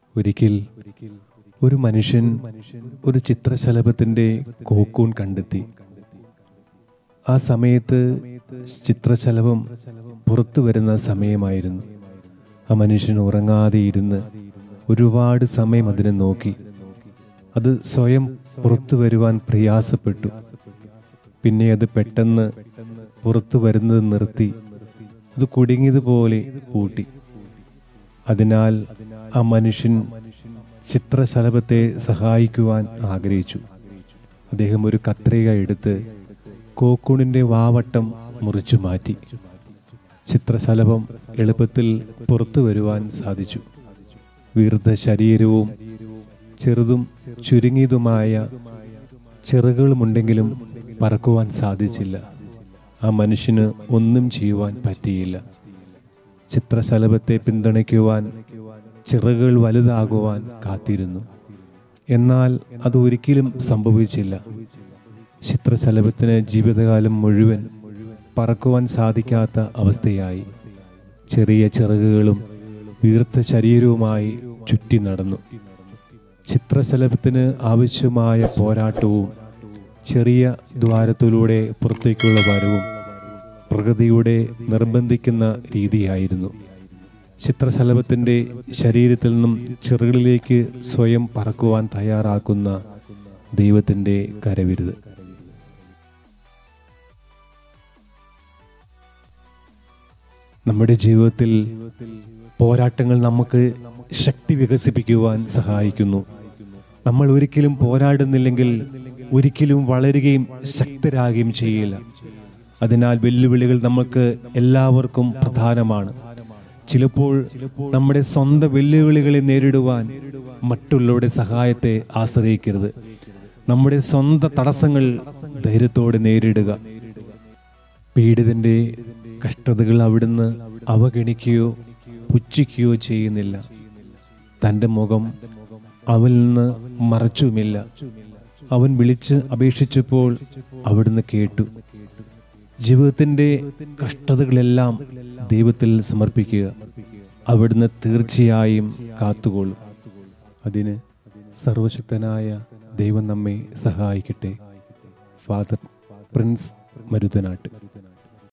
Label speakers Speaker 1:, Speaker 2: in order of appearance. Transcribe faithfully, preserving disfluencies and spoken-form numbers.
Speaker 1: ഒരിക്കൽ ഒരു മനുഷ്യൻ ഒരു ചിത്രശലഭത്തിൻ്റെ കോക്കൂൺ കണ്ടെത്തി. ആ സമയത്ത് ചിത്രശലഭം പുറത്തു വരുന്ന സമയമായിരുന്നു. ആ മനുഷ്യൻ ഉറങ്ങാതെ ഇരുന്ന് ഒരുപാട് സമയം അതിനെ നോക്കി. അത് സ്വയം പുറത്തു വരുവാൻ പ്രയാസപ്പെട്ടു. പിന്നെ അത് പെട്ടെന്ന് പുറത്തു വരുന്നത് നിർത്തി അത് കുടുങ്ങിയതുപോലെ പൂട്ടി. അതിനാൽ ആ മനുഷ്യൻ ചിത്രശലഭത്തെ സഹായിക്കുവാൻ ആഗ്രഹിച്ചു. അദ്ദേഹം ഒരു കത്രിക എടുത്ത് കോക്കൂണിൻ്റെ വാവട്ടം മുറിച്ചു മാറ്റി. ചിത്രശലഭം എളുപ്പത്തിൽ പുറത്തു വരുവാൻ സാധിച്ചു. വീർത്ത ശരീരവും ചെറുതും ചുരുങ്ങിയതുമായ ചിറകുകളുമുണ്ടെങ്കിലും പറക്കുവാൻ സാധിച്ചില്ല. ആ മനുഷ്യന് ഒന്നും ചെയ്യുവാൻ പറ്റിയില്ല. ചിത്രശലഭത്തെ പിന്തുണയ്ക്കുവാൻ ചിറകുകൾ വലുതാകുവാൻ കാത്തിരുന്നു. എന്നാൽ അത് ഒരിക്കലും സംഭവിച്ചില്ല. ചിത്രശലഭത്തിന് ജീവിതകാലം മുഴുവൻ പറക്കുവാൻ സാധിക്കാത്ത അവസ്ഥയായി. ചെറിയ ചിറകുകളും വീർത്ത ശരീരവുമായി ചുറ്റി നടന്നു. ചിത്രശലഭത്തിന് ആവശ്യമായ പോരാട്ടവും ചെറിയ ദ്വാരത്തിലൂടെ പുറത്തേക്കുള്ള വരവും പ്രകൃതിയുടെ നിർബന്ധിക്കുന്ന രീതിയായിരുന്നു. ചിത്രശലഭത്തിൻ്റെ ശരീരത്തിൽ നിന്നും ചിറകുകളിലേക്ക് സ്വയം പറക്കുവാൻ തയ്യാറാക്കുന്ന ദൈവത്തിൻ്റെ കരവിരുത്. നമ്മുടെ ജീവിതത്തിൽ പോരാട്ടങ്ങൾ നമുക്ക് ശക്തി വികസിപ്പിക്കുവാൻ സഹായിക്കുന്നു. നമ്മൾ ഒരിക്കലും പോരാടുന്നില്ലെങ്കിൽ ഒരിക്കലും വളരുകയും ശക്തരാകുകയും ചെയ്യില്ല. അതിനാൽ വെല്ലുവിളികൾ നമുക്ക് എല്ലാവർക്കും പ്രധാനമാണ്. ചിലപ്പോൾ നമ്മുടെ സ്വന്തം വെല്ലുവിളികളെ നേരിടുവാൻ മറ്റുള്ളവരുടെ സഹായത്തെ ആശ്രയിക്കരുത്. നമ്മുടെ സ്വന്തം തടസ്സങ്ങൾ ധൈര്യത്തോടെ നേരിടുക. പീഡിതന്റെ കഷ്ടതകൾ അവിടുന്ന് അവഗണിക്കുകയോ പുച്ഛിക്കുകയോ ചെയ്യുന്നില്ല. തൻ്റെ മുഖം അവനിൽ നിന്ന് മറച്ചുമില്ല. അവൻ വിളിച്ച് അപേക്ഷിച്ചപ്പോൾ അവിടുന്ന് കേട്ടു. ജീവിതത്തിൻ്റെ കഷ്ടതകളെല്ലാം ദൈവത്തിൽ സമർപ്പിക്കുക. അവിടുന്ന് തീർച്ചയായും കാത്തുകൊള്ളും. അതിന് സർവശക്തനായ ദൈവം നമ്മെ സഹായിക്കട്ടെ. Father Prince മരുതനാട്ട്.